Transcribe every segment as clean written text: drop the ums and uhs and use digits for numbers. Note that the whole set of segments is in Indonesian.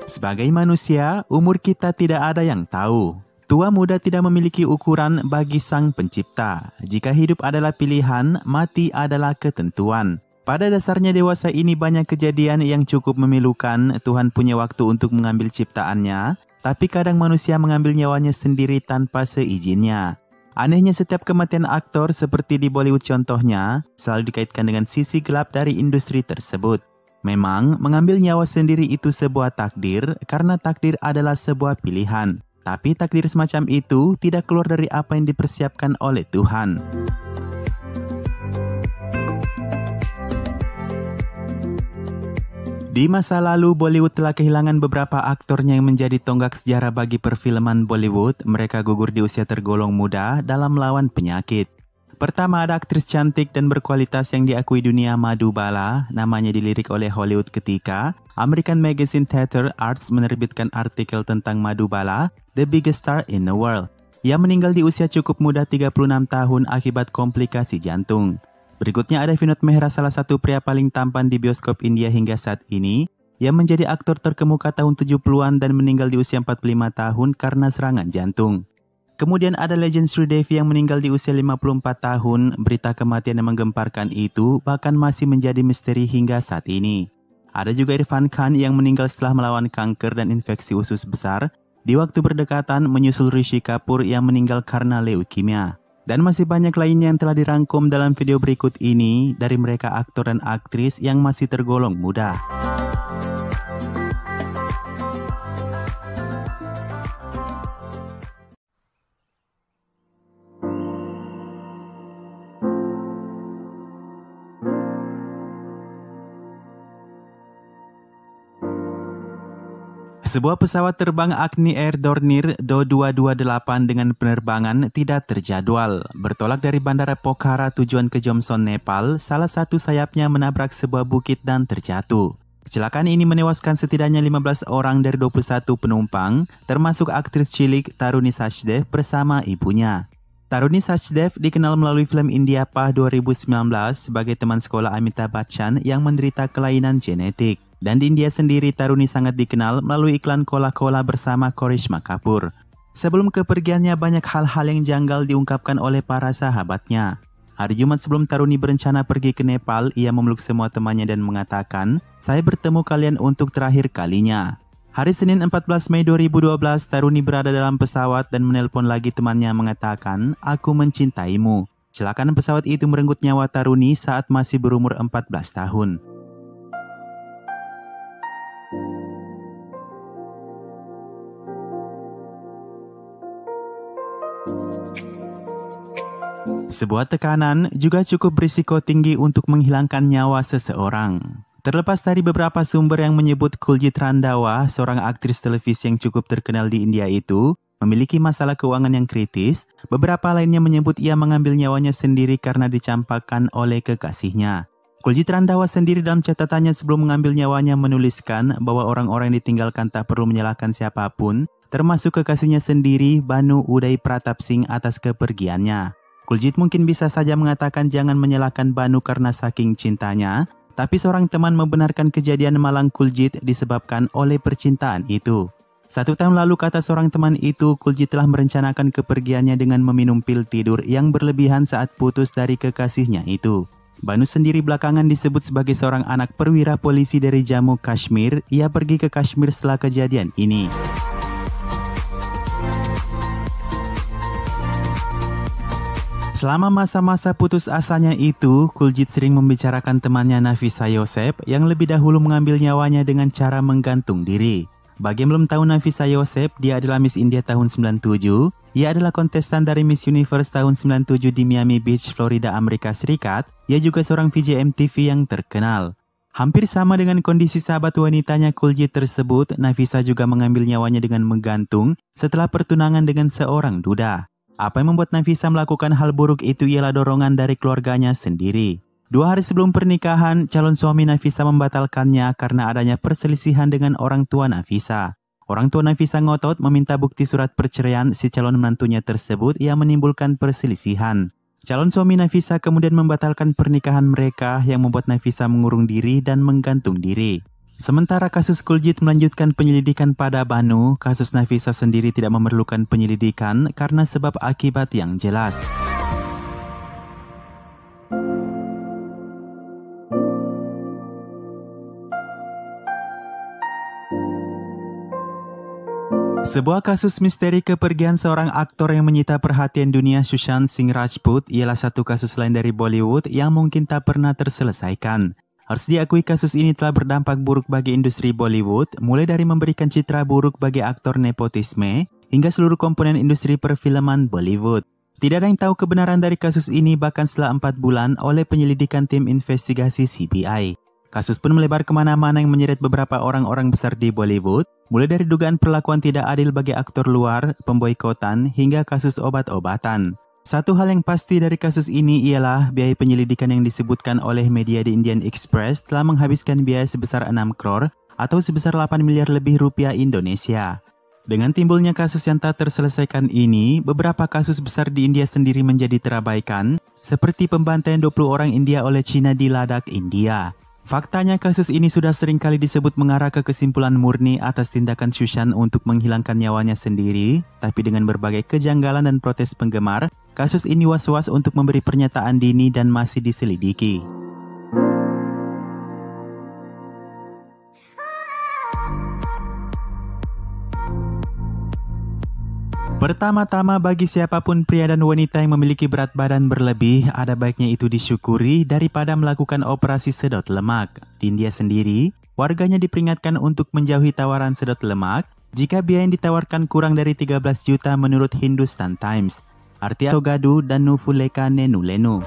Sebagai manusia, umur kita tidak ada yang tahu. Tua muda tidak memiliki ukuran bagi Sang Pencipta. Jika hidup adalah pilihan, mati adalah ketentuan. Pada dasarnya dewasa ini banyak kejadian yang cukup memilukan. Tuhan punya waktu untuk mengambil ciptaannya, tapi kadang manusia mengambil nyawanya sendiri tanpa seizinnya. Anehnya setiap kematian aktor seperti di Bollywood contohnya, selalu dikaitkan dengan sisi gelap dari industri tersebut. Memang, mengambil nyawa sendiri itu sebuah takdir karena takdir adalah sebuah pilihan. Tapi takdir semacam itu tidak keluar dari apa yang dipersiapkan oleh Tuhan. Di masa lalu, Bollywood telah kehilangan beberapa aktornya yang menjadi tonggak sejarah bagi perfilman Bollywood. Mereka gugur di usia tergolong muda dalam melawan penyakit. Pertama, ada aktris cantik dan berkualitas yang diakui dunia, Madhubala. Namanya dilirik oleh Hollywood ketika American Magazine Theatre Arts menerbitkan artikel tentang Madhubala, the biggest star in the world. Ia meninggal di usia cukup muda 36 tahun akibat komplikasi jantung. Berikutnya ada Vinod Mehra, salah satu pria paling tampan di bioskop India hingga saat ini. Ia menjadi aktor terkemuka tahun 70-an dan meninggal di usia 45 tahun karena serangan jantung. Kemudian ada legend Sridevi yang meninggal di usia 54 tahun. Berita kematian yang menggemparkan itu bahkan masih menjadi misteri hingga saat ini. Ada juga Irfan Khan yang meninggal setelah melawan kanker dan infeksi usus besar. Di waktu berdekatan menyusul Rishi Kapoor yang meninggal karena leukemia. Dan masih banyak lainnya yang telah dirangkum dalam video berikut ini dari mereka aktor dan aktris yang masih tergolong muda. Sebuah pesawat terbang Agni Air Dornier Do 228 dengan penerbangan tidak terjadwal bertolak dari Bandara Pokhara tujuan ke Jomsom, Nepal. Salah satu sayapnya menabrak sebuah bukit dan terjatuh. Kecelakaan ini menewaskan setidaknya 15 orang dari 21 penumpang, termasuk aktris cilik Taruni Sachdev bersama ibunya. Taruni Sachdev dikenal melalui film India Pah 2019 sebagai teman sekolah Amitabh Bachchan yang menderita kelainan genetik. Dan di India sendiri, Taruni sangat dikenal melalui iklan Coca-Cola bersama Karishma Kapoor. Sebelum kepergiannya, banyak hal-hal yang janggal diungkapkan oleh para sahabatnya. Hari Jumat sebelum Taruni berencana pergi ke Nepal, ia memeluk semua temannya dan mengatakan, "Saya bertemu kalian untuk terakhir kalinya." Hari Senin 14 Mei 2012, Taruni berada dalam pesawat dan menelpon lagi temannya mengatakan, "Aku mencintaimu." Kecelakaan pesawat itu merenggut nyawa Taruni saat masih berumur 14 tahun. Sebuah tekanan juga cukup berisiko tinggi untuk menghilangkan nyawa seseorang. Terlepas dari beberapa sumber yang menyebut Kuljit Randhawa, seorang aktris televisi yang cukup terkenal di India itu, memiliki masalah keuangan yang kritis, beberapa lainnya menyebut ia mengambil nyawanya sendiri karena dicampakkan oleh kekasihnya. Kuljit Randhawa sendiri dalam catatannya sebelum mengambil nyawanya menuliskan bahwa orang-orang yang ditinggalkan tak perlu menyalahkan siapapun, termasuk kekasihnya sendiri, Banu Uday Pratap Singh, atas kepergiannya. Kuljit mungkin bisa saja mengatakan jangan menyalahkan Banu karena saking cintanya, tapi seorang teman membenarkan kejadian malang Kuljit disebabkan oleh percintaan itu. 1 tahun lalu, kata seorang teman itu, Kuljit telah merencanakan kepergiannya dengan meminum pil tidur yang berlebihan saat putus dari kekasihnya itu. Banu sendiri belakangan disebut sebagai seorang anak perwira polisi dari Jammu Kashmir. Ia pergi ke Kashmir setelah kejadian ini. Selama masa-masa putus asanya itu, Kuljit sering membicarakan temannya Nafisa Yosef yang lebih dahulu mengambil nyawanya dengan cara menggantung diri. Bagi yang belum tahu Nafisa Yosef, dia adalah Miss India tahun 97. Ia adalah kontestan dari Miss Universe tahun 97 di Miami Beach, Florida, Amerika Serikat. Ia juga seorang VJ MTV yang terkenal. Hampir sama dengan kondisi sahabat wanitanya Kuljit tersebut, Nafisa juga mengambil nyawanya dengan menggantung setelah pertunangan dengan seorang duda. Apa yang membuat Nafisa melakukan hal buruk itu ialah dorongan dari keluarganya sendiri. 2 hari sebelum pernikahan, calon suami Nafisa membatalkannya karena adanya perselisihan dengan orang tua Nafisa. Orang tua Nafisa ngotot meminta bukti surat perceraian si calon menantunya tersebut yang menimbulkan perselisihan. Calon suami Nafisa kemudian membatalkan pernikahan mereka yang membuat Nafisa mengurung diri dan menggantung diri. Sementara kasus Kuljit melanjutkan penyelidikan pada Banu, kasus Nafisa sendiri tidak memerlukan penyelidikan karena sebab akibat yang jelas. Sebuah kasus misteri kepergian seorang aktor yang menyita perhatian dunia, Sushant Singh Rajput, ialah satu kasus lain dari Bollywood yang mungkin tak pernah terselesaikan. Harus diakui kasus ini telah berdampak buruk bagi industri Bollywood, mulai dari memberikan citra buruk bagi aktor nepotisme, hingga seluruh komponen industri perfilman Bollywood. Tidak ada yang tahu kebenaran dari kasus ini bahkan setelah 4 bulan oleh penyelidikan tim investigasi CBI. Kasus pun melebar kemana-mana yang menyeret beberapa orang-orang besar di Bollywood, mulai dari dugaan perlakuan tidak adil bagi aktor luar, pemboikotan, hingga kasus obat-obatan. Satu hal yang pasti dari kasus ini ialah biaya penyelidikan yang disebutkan oleh media di Indian Express telah menghabiskan biaya sebesar 6 crore atau sebesar 8 miliar lebih rupiah Indonesia. Dengan timbulnya kasus yang tak terselesaikan ini, beberapa kasus besar di India sendiri menjadi terabaikan, seperti pembantaian 20 orang India oleh China di Ladakh, India. Faktanya kasus ini sudah sering kali disebut mengarah ke kesimpulan murni atas tindakan Sushant untuk menghilangkan nyawanya sendiri, tapi dengan berbagai kejanggalan dan protes penggemar, kasus ini was-was untuk memberi pernyataan dini dan masih diselidiki. Pertama-tama, bagi siapapun pria dan wanita yang memiliki berat badan berlebih, ada baiknya itu disyukuri daripada melakukan operasi sedot lemak. Di India sendiri, warganya diperingatkan untuk menjauhi tawaran sedot lemak jika biaya yang ditawarkan kurang dari 13 juta menurut Hindustan Times. Arti Gadu dan Nufuleka Nenulenu.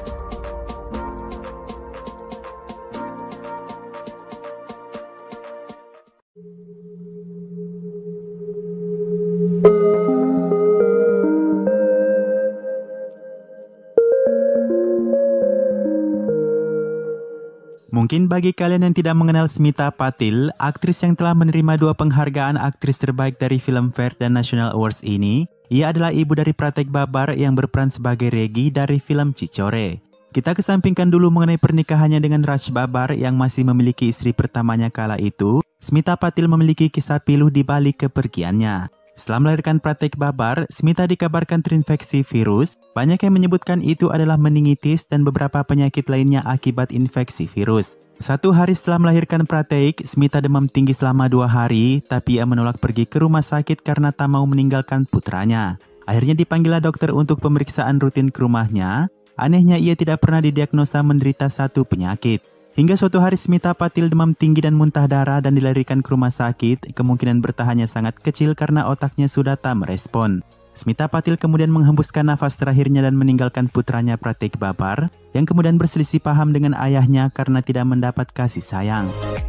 Mungkin bagi kalian yang tidak mengenal Smita Patil, aktris yang telah menerima 2 penghargaan aktris terbaik dari Filmfare dan National Awards ini, ia adalah ibu dari Pratek Babbar yang berperan sebagai Regi dari film Chichore. Kita kesampingkan dulu mengenai pernikahannya dengan Raj Babbar yang masih memiliki istri pertamanya kala itu. Smita Patil memiliki kisah pilu di balik kepergiannya. Setelah melahirkan Pratek Babbar, Smita dikabarkan terinfeksi virus. Banyak yang menyebutkan itu adalah meningitis dan beberapa penyakit lainnya akibat infeksi virus. 1 hari setelah melahirkan Pratek, Smita demam tinggi selama 2 hari, tapi ia menolak pergi ke rumah sakit karena tak mau meninggalkan putranya. Akhirnya dipanggillah dokter untuk pemeriksaan rutin ke rumahnya. Anehnya, ia tidak pernah didiagnosa menderita satu penyakit. Hingga suatu hari Smita Patil demam tinggi dan muntah darah dan dilarikan ke rumah sakit, kemungkinan bertahannya sangat kecil karena otaknya sudah tak merespon. Smita Patil kemudian menghembuskan nafas terakhirnya dan meninggalkan putranya Pratek Babbar, yang kemudian berselisih paham dengan ayahnya karena tidak mendapat kasih sayang.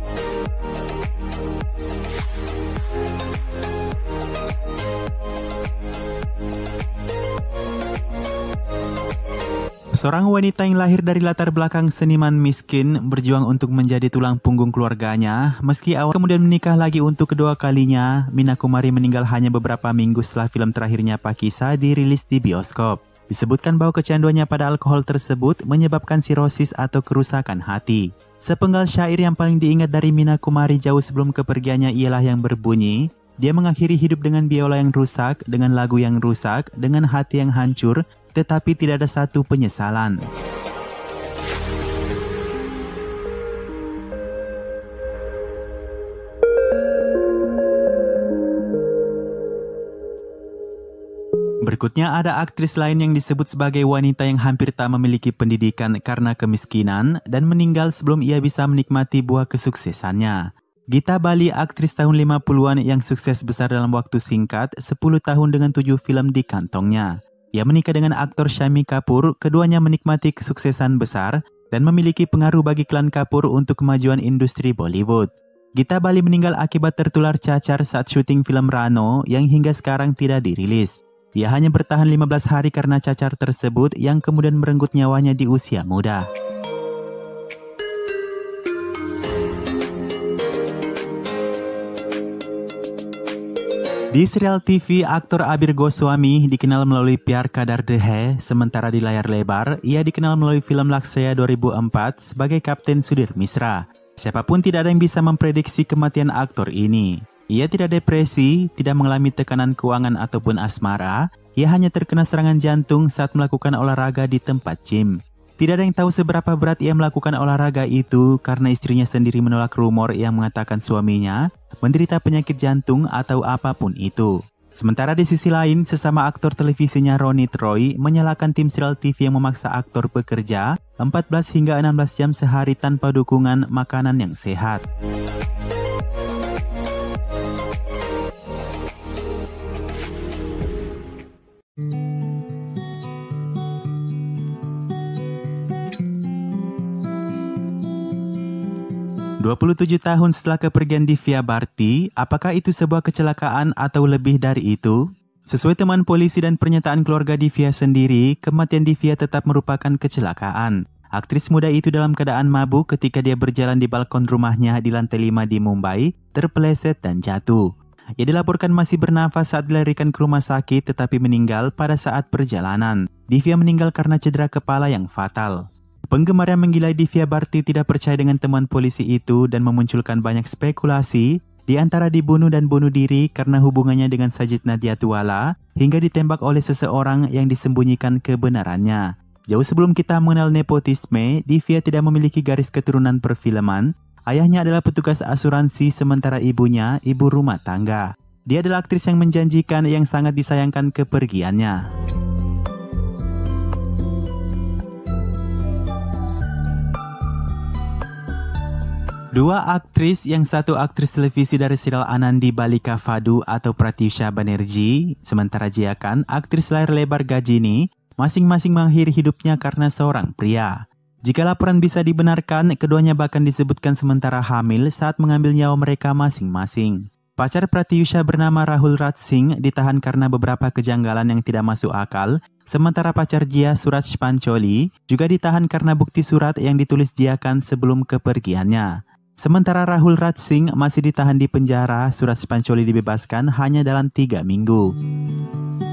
Seorang wanita yang lahir dari latar belakang seniman miskin berjuang untuk menjadi tulang punggung keluarganya. Meski awal kemudian menikah lagi untuk kedua kalinya, Meena Kumari meninggal hanya beberapa minggu setelah film terakhirnya Pakisah dirilis di bioskop. Disebutkan bahwa kecanduannya pada alkohol tersebut menyebabkan sirosis atau kerusakan hati. Sepenggal syair yang paling diingat dari Meena Kumari jauh sebelum kepergiannya ialah yang berbunyi, "Dia mengakhiri hidup dengan biola yang rusak, dengan lagu yang rusak, dengan hati yang hancur, tetapi tidak ada satu penyesalan." Berikutnya ada aktris lain yang disebut sebagai wanita yang hampir tak memiliki pendidikan karena kemiskinan dan meninggal sebelum ia bisa menikmati buah kesuksesannya. Gita Bali, aktris tahun 50-an yang sukses besar dalam waktu singkat, 10 tahun dengan 7 film di kantongnya. Ia menikah dengan aktor Shami Kapoor, keduanya menikmati kesuksesan besar dan memiliki pengaruh bagi klan Kapoor untuk kemajuan industri Bollywood. Gita Bali meninggal akibat tertular cacar saat syuting film Rano yang hingga sekarang tidak dirilis. Ia hanya bertahan 15 hari karena cacar tersebut yang kemudian merenggut nyawanya di usia muda. Di serial TV, aktor Abir Goswami dikenal melalui Pyar Ka Dard Hai, sementara di layar lebar, ia dikenal melalui film Laksaya 2004 sebagai Kapten Sudhir Mishra. Siapapun tidak ada yang bisa memprediksi kematian aktor ini. Ia tidak depresi, tidak mengalami tekanan keuangan ataupun asmara. Ia hanya terkena serangan jantung saat melakukan olahraga di tempat gym. Tidak ada yang tahu seberapa berat ia melakukan olahraga itu karena istrinya sendiri menolak rumor yang mengatakan suaminya menderita penyakit jantung atau apapun itu. Sementara di sisi lain, sesama aktor televisinya Ronit Roy menyalahkan tim serial TV yang memaksa aktor bekerja 14 hingga 16 jam sehari tanpa dukungan makanan yang sehat. "27 tahun setelah kepergian Divya Bharti, apakah itu sebuah kecelakaan atau lebih dari itu?" Sesuai teman polisi dan pernyataan keluarga Divya sendiri, kematian Divya tetap merupakan kecelakaan. Aktris muda itu dalam keadaan mabuk ketika dia berjalan di balkon rumahnya di lantai 5 di Mumbai, terpeleset dan jatuh. Ia dilaporkan masih bernafas saat dilarikan ke rumah sakit tetapi meninggal pada saat perjalanan. Divya meninggal karena cedera kepala yang fatal. Penggemar yang menggilai Divya Bharti tidak percaya dengan temuan polisi itu dan memunculkan banyak spekulasi, di antara dibunuh dan bunuh diri karena hubungannya dengan Sajid Nadiatwala hingga ditembak oleh seseorang yang disembunyikan kebenarannya. Jauh sebelum kita mengenal nepotisme, Divya tidak memiliki garis keturunan perfilman. Ayahnya adalah petugas asuransi sementara ibunya ibu rumah tangga. Dia adalah aktris yang menjanjikan yang sangat disayangkan kepergiannya. Dua aktris, yang satu aktris televisi dari serial Anandi Balika Fadu atau Pratyusha Banerjee, sementara Jiakan, aktris layar lebar Gajini, masing-masing mengakhiri hidupnya karena seorang pria. Jika laporan bisa dibenarkan, keduanya bahkan disebutkan sementara hamil saat mengambil nyawa mereka masing-masing. Pacar Pratyusha bernama Rahul Raj Singh ditahan karena beberapa kejanggalan yang tidak masuk akal, sementara pacar Jia, Suraj Pancholi, juga ditahan karena bukti surat yang ditulis Jiakan sebelum kepergiannya. Sementara Rahul Raj Singh masih ditahan di penjara, Suraj Pancholi dibebaskan hanya dalam 3 minggu.